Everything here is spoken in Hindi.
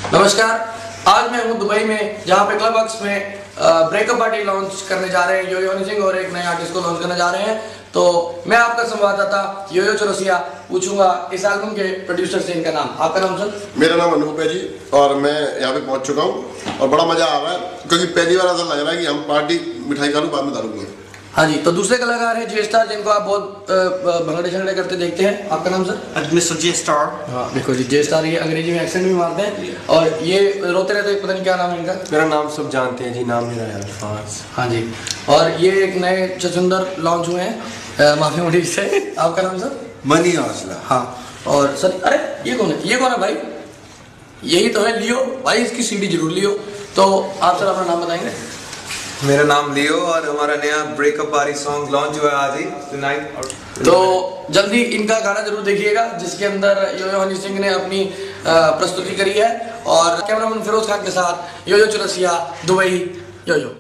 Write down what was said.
नमस्कार। आज मैं हूँ दुबई में, जहाँ पे क्लब हक्स में ब्रेकअप पार्टी लॉन्च करने जा रहे हैं। योयो हनी सिंह और एक नए आर्टिस्ट को लॉन्च करने जा रहे हैं। तो मैं आपका संवाददाता योयो चौरसिया पूछूंगा इस एल्बम के प्रोड्यूसर से इनका नाम। आपका नाम सर? मेरा नाम अनूप है जी, और मैं यहाँ पे पहुँच चुका हूँ और बड़ा मजा आ रहा है, क्योंकि पहली बार ऐसा लग रहा है कि हम पार्टी मिठाई खा लूँ बाद में दारू। हाँ जी। तो दूसरे कलाकार हैं जे स्टार, जिनको आप बहुत भंगड़े झगड़े करते देखते हैं। आपका नाम सर? Mister J star. हाँ देखो जी, जे स्टार, ये अंग्रेजी में एक्सेंट भी मारते हैं और ये रोते रहते हैं, पता नहीं क्या नाम है इनका। मेरा नाम सब जानते हैं जी, नाम मेरा है अल्फाज। हाँ जी। और ये एक नए चचुंदर लॉन्च हुए हैं माफी मुड़ी से। आपका नाम सर? मनी हौसला। हाँ। और सर, अरे ये कौन है? ये कौन है भाई? यही तो है लियो भाई, इसकी सीडी जरूर लियो। तो आप सर अपना नाम बताएंगे? मेरा नाम लियो और हमारा नया ब्रेकअप पार्टी सॉन्ग लॉन्च हुआ है आज ही टुनाइट। तो जल्दी इनका गाना जरूर देखिएगा, जिसके अंदर योयो हनी सिंह ने अपनी प्रस्तुति करी है। और कैमरामैन फिरोज खान के साथ योयो चौरसिया, दुबई। योयो।